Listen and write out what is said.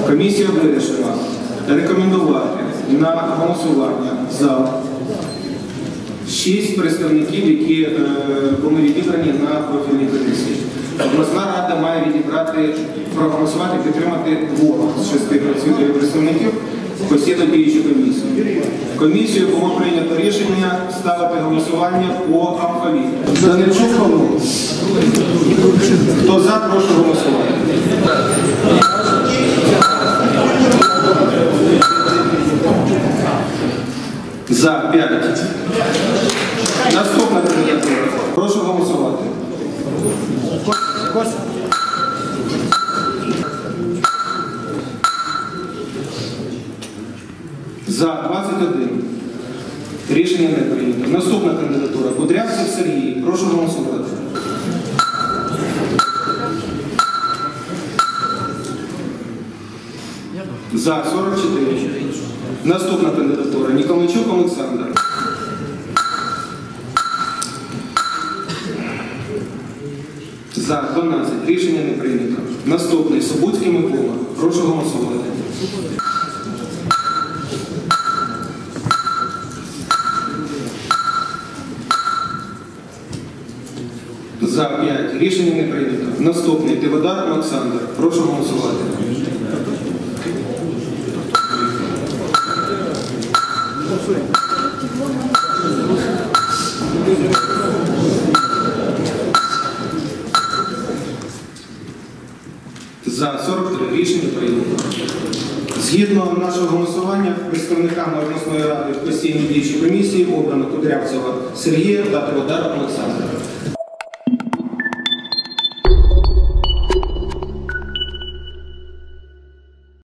Комісія вирішила рекомендувати на голосування за 6 представників, які були відібрані на профільній комісії. Обласна рада має відібрати, проголосувати, підтримати 2 з 6 представників постійно діючої комісії. Комісією було прийнято рішення ставити голосування по алфавіту. Данильчук Павло. Хто за, прошу голосувати. За 5. Наступна кандидатура. Прошу голосувати. За 21. Рішення не прийнято. Наступна кандидатура. Кудрявцев Сергій. Прошу голосувати. За 44. Наступна кандидатура. Ніколайчук Олександр. За 12. Рішення не прийнято. Наступний. Собуцький Микола. Прошу голосувати. За 5. Рішення не прийнято. Наступний. Тиводар Олександр. Прошу голосувати. За 43. Рішення прийнято. Згідно нашого голосування, представниками обласної ради в постійній діючій комісії обрано Кудрявцева Сергія та Тиводара Олександра.